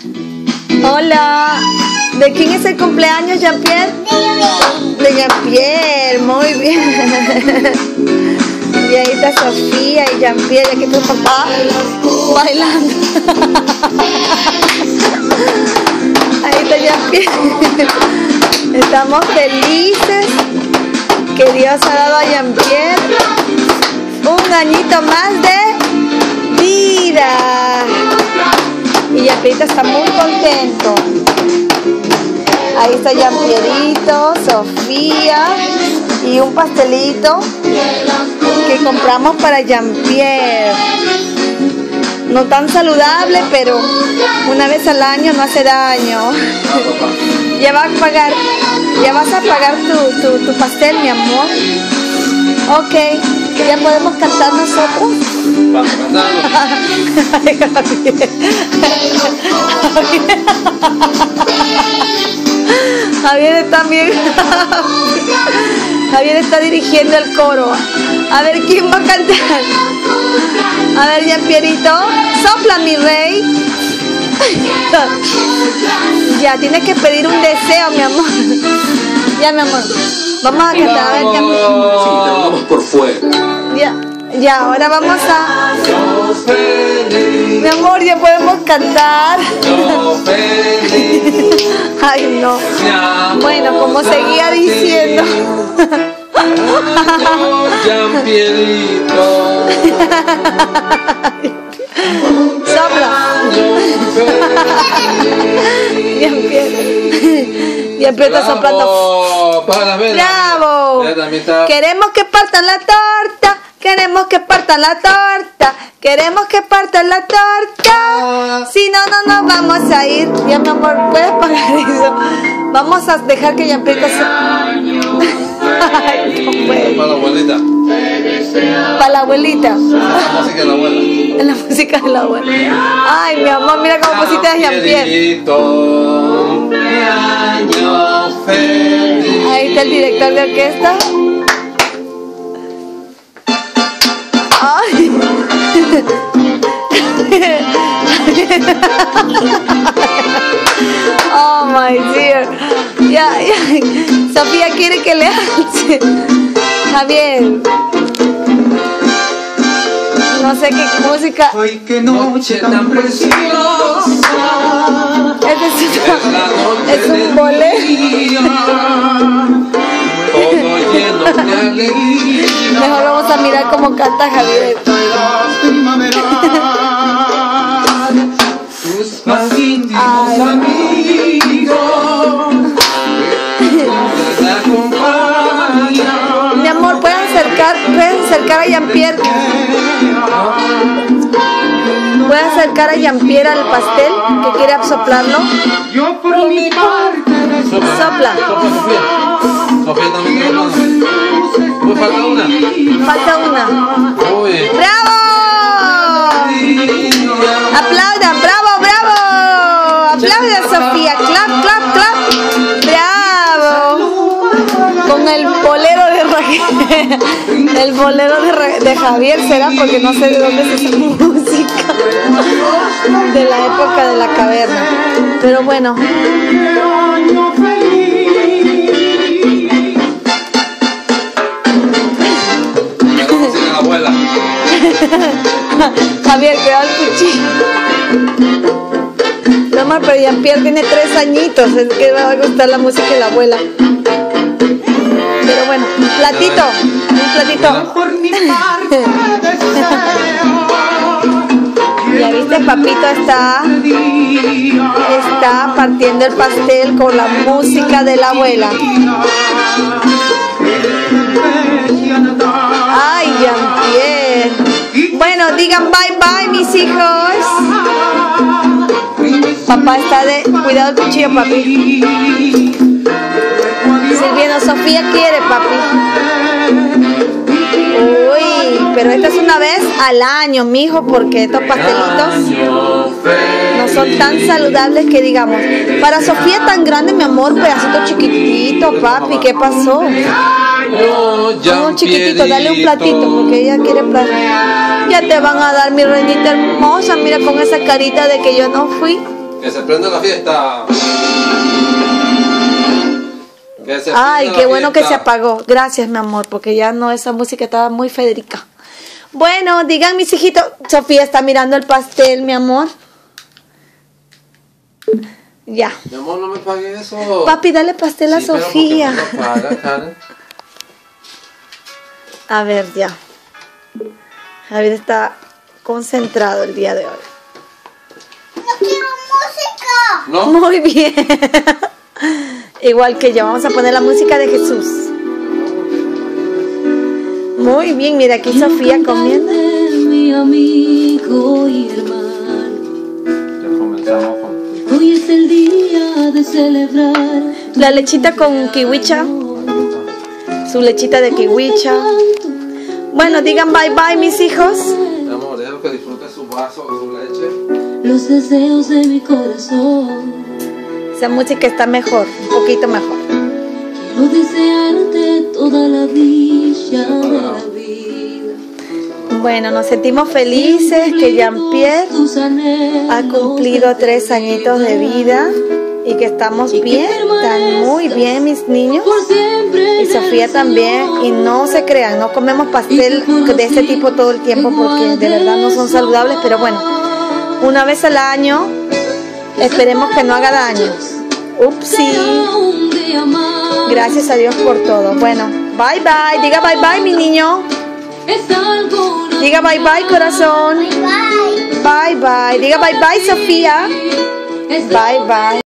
Hola. ¿De quién es el cumpleaños, Jean-Pierre? De Jean-Pierre, muy bien. Y ahí está Sofía y Jean-Pierre, aquí tu papá bailando. Ahí está Jean-Pierre. Estamos felices que Dios ha dado a Jean-Pierre un añito más de vida. Y Jean-Pierre está muy contento. Ahí está Jean-Pierrito, Sofía y un pastelito que compramos para Jean-Pierre. No tan saludable, pero una vez al año no hace daño. Ya vas a pagar tu pastel, mi amor. Ok, ya podemos cantar nosotros. Vamos a cantarlo. Javier también. Javier está dirigiendo el coro. A ver quién va a cantar. A ver, Jean-Pierrito, sopla, mi rey. Ya, tienes que pedir un deseo, mi amor. Ya, mi amor. Vamos a cantar. A ver, vamos por fuera. Ya, ahora vamos a... Mi amor, ya podemos cantar. Ay, no. Bueno, como seguía diciendo. Sopla. Jean-Pierre está soplando. ¡Bravo! Queremos que partan la torta. Queremos que partan la torta. Queremos que partan la torta. Si no, no nos vamos a ir. Ya, mi amor, ¿puedes pagar eso? Vamos a dejar que Jean-Pierre se... Ay, no puede. Para la abuelita. Para la abuelita. La música de la abuela. En la música de la abuela. Ay, mi amor, mira cómo pusiste a Jean-Pierre. Ahí está el director de orquesta. Ay. Oh my dear. Ya. Sofía quiere que le alce. Javier. No sé qué música. Ay, qué noche tan preciosa. Es un bolero. Mejor vamos a mirar cómo canta Javier. Tus más íntimos amigos te acompañan. Mi amor, ¿puedes acercar a Jean-Pierre? ¿Puedes acercar a Jean-Pierre al pastel que quiere soplarlo? Yo por mi parte Sopla. Sofía también. Pues falta una. Falta una. Uy. ¡Bravo! Aplaudan, bravo, bravo. Aplaudan, Sofía. Clap, clap, clap. Bravo. Con el bolero de el bolero de Javier será, porque no sé de dónde es esa música. De la época de la caverna. Pero bueno. Javier, cuidado el cuchillo. No, amor, pero Jean-Pierre tiene 3 añitos. Es que me va a gustar la música de la abuela. Pero bueno, un platito. por mi parte Ya viste, papito está partiendo el pastel con la música de la abuela. Ay, Jean-Pierre. Bueno, digan bye bye, mis hijos. Papá está de... Cuidado el cuchillo, papi. Sirviendo, Sofía quiere, papi. Uy, pero esta es una vez al año, mijo, porque estos pastelitos no son tan saludables que digamos. Para Sofía tan grande, mi amor, pedacito chiquitito, papi, ¿qué pasó? No, chiquitito, dale un platito, porque ella quiere platito. Ya te van a dar, mi reinita hermosa, mira con esa carita de que yo no fui. Que se prenda la fiesta. Ay, qué bueno que se apagó. Gracias, mi amor, porque ya no, esa música estaba muy Federica. Bueno, digan mis hijitos. Sofía está mirando el pastel, mi amor. Ya. Mi amor, no me pague eso. Papi, dale pastel a Sofía. Pero ¿por qué no lo paga, Karen? A ver, ya. Javier está concentrado el día de hoy. ¡No quiero música! ¿No? Muy bien. Igual que yo, vamos a poner la música de Jesús. Muy bien, mira aquí Sofía comiendo. Mi amigo y hermano, Ya comenzamos con... hoy es el día de celebrar La lechita con kiwicha. Su lechita de kiwicha. Bueno, digan bye bye, mis hijos. Mi amor, déjalo que disfrute su vaso, su leche. los deseos de mi corazón. Esa música está mejor, un poquito mejor. Quiero desearte toda la dicha de la vida. Bueno, nos sentimos felices que Jean-Pierre ha cumplido 3 añitos de vida y que estamos bien, están muy bien mis niños. Y Sofía también. Y no se crean, no comemos pastel de este tipo todo el tiempo porque de verdad no son saludables, pero bueno, una vez al año, esperemos que no haga daño. Upsi. Gracias a Dios por todo. Bueno, bye bye. Diga bye bye, mi niño. Diga bye bye, corazón. Bye. Bye bye. Diga bye bye, Sofía. Bye bye.